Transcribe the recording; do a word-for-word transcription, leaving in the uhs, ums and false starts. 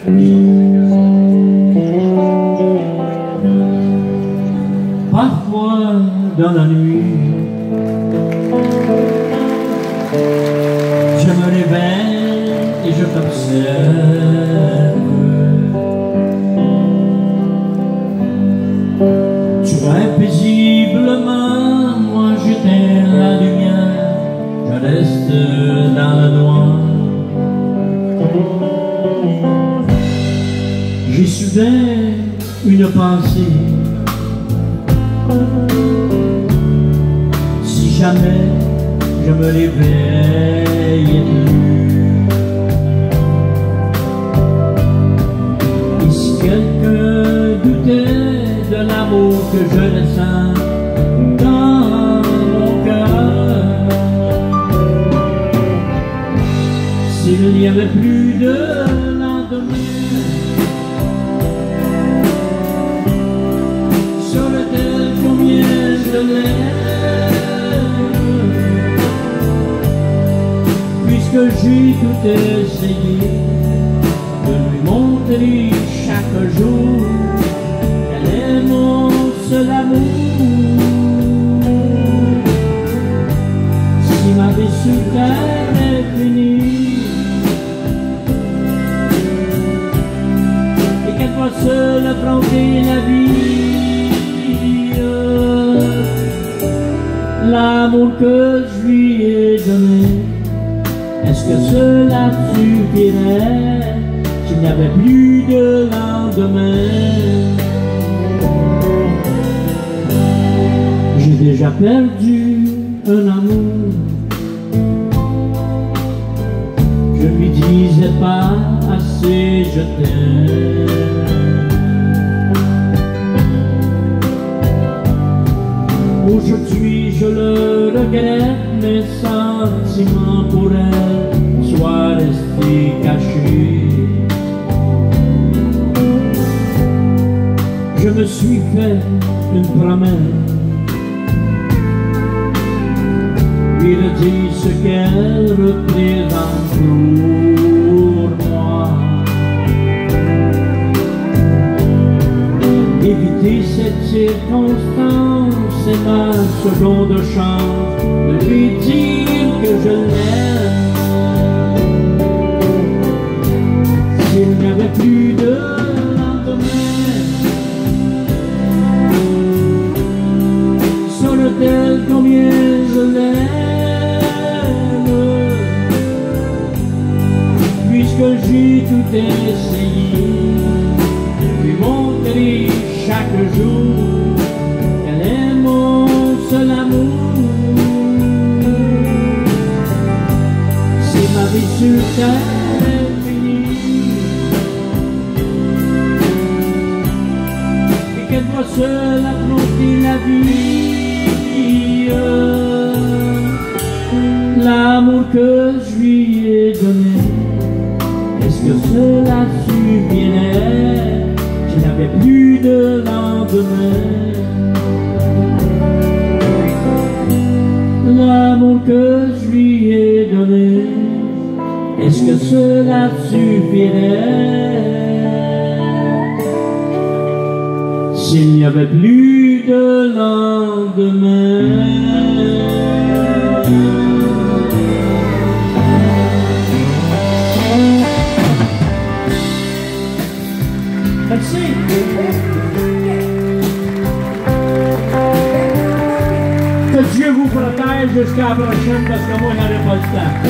Parfois dans la nuit, je me réveille et je t'observe. Tu vas paisiblement, moi j'éteins la lumière, je reste dans le noir. J'ai soudain une pensée. Si jamais je me réveille plus, et si quelqu'un doutait de l'amour que je ressens dans mon cœur, s'il n'y avait plus de lendemain, saurais-elle combien je l'aime, puisque j'ai tout essayé de lui montrer chaque jour qu'elle est mon seul amour. Si ma vie sur terre est finie et qu'elle doit seule affronter la vie, l'amour que je lui ai donné, est-ce que cela suffirait s'il n'y avait plus de lendemain? J'ai déjà perdu un amour, je lui disais pas assez je t'aime. Aujourd'hui je le regrette, mes sentiments pour elle soient restés cachés. Je me suis fait une promesse, lui redire ce qu'elle représente pour moi. Éviter cette circonstance, c'est ma seconde chance de lui dire que je l'aime. S'il n'y avait plus de lendemain, saurait-elle combien je l'aime, puisque j'ai tout essayé de lui montrer chaque jour qu'elle est mon seul amour. Si ma vie sur terre est finie et qu'elle doit seule affronter la vie, l'amour que je lui ai donné, est-ce que cela suffirait s'il n'y avait plus de lendemain? L'amour que je lui ai donné, est-ce que cela suffirait s'il n'y avait plus de lendemain? Merci. Que Dieu vous protège jusqu'à la prochaine, parce que moi, je n'aurai pas le temps.